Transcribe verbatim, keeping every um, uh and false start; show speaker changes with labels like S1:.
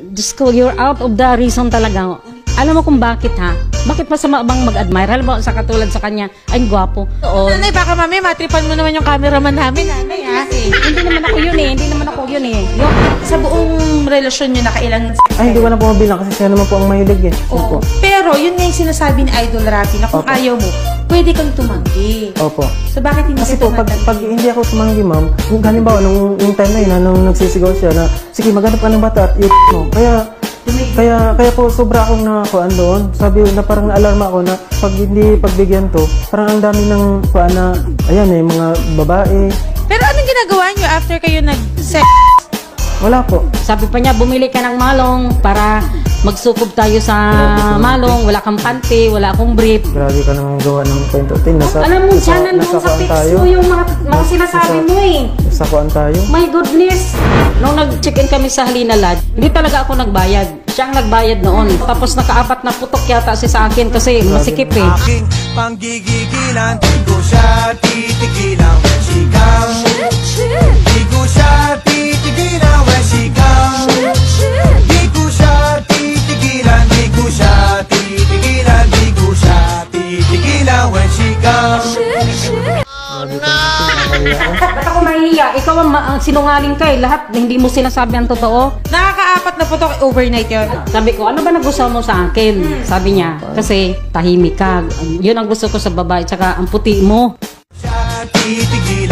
S1: Diyos ko, you're out of the reason talaga. Alam mo kung bakit ha? Bakit masama bang mag-admire? Alam mo, sa katulad sa kanya, ay gwapo. Oo.
S2: Nanay, baka mami, matripan mo naman yung cameraman namin, nanay ha?
S1: Hindi naman ako yun eh, hindi naman ako yun eh. Yung,
S2: sa buong relasyon nyo, nakailan?
S3: Ay, hindi ko na po mabilang kasi siya naman po ang mahilig eh.
S2: Oo. Pero, yun nga yung sinasabi ni Idol Rafi na kung
S3: Opo.
S2: ayaw mo, pwede kang tumanggi.
S3: Opo.
S2: So, bakit hindi
S3: Kasi
S2: ka
S3: po, pag,
S2: tumatanggi?
S3: pag hindi ako tumanggi, ma'am, kung halimbawa, nung, nung time na yun, nung nagsisigaw siya na, sige, maghanap ka ng bata at i- mo. Kaya, kaya, kaya po, sobra akong nakakuan doon. Sabi na parang naalarma ako na pag hindi pagbigyan to, parang ang dami ng kuan na, ayan eh, mga babae.
S2: Pero anong ginagawa nyo after kayo nag-sex?
S3: Wala po.
S1: sabi pa niya, bumili ka ng malong para magsukob tayo sa malong. Wala kang panty, wala akong brief.
S3: Grabe ka nang gawa ng kwento. Tin, nasa,
S1: Alam mo,
S3: nasa,
S1: siya nandun
S3: nasa
S1: sa
S3: kuan
S1: text
S3: tayo.
S1: mo yung mga, mga sinasabi
S3: Nasa-
S1: mo eh.
S3: Sa kuan tayo.
S1: My goodness! Nung nag-check-in kami sa Halina Lodge, hindi talaga ako nagbayad. Siya ang nagbayad noon. Tapos nakaapat na putok yata siya sa akin kasi masikip eh.
S4: Aking panggigigilan, di ko siya titigilan. Sigaw, di ko siya titigilan. When sigaw, di ko siya titigilan. Di ko siya titigilan. Di ko siya titigilan. When sigaw.
S1: Ba't ako mahihiya? Ikaw ang, ma- ang sinungaling ka eh. Lahat hindi mo sinasabi ang totoo.
S2: Nakakaapat na putok, overnight yun.
S1: Sabi ko, ano ba nagustuhan mo sa akin? Sabi niya, kasi tahimik ka. Yun ang gusto ko sa babae. Tsaka ang puti mo.
S4: Siya titigilan.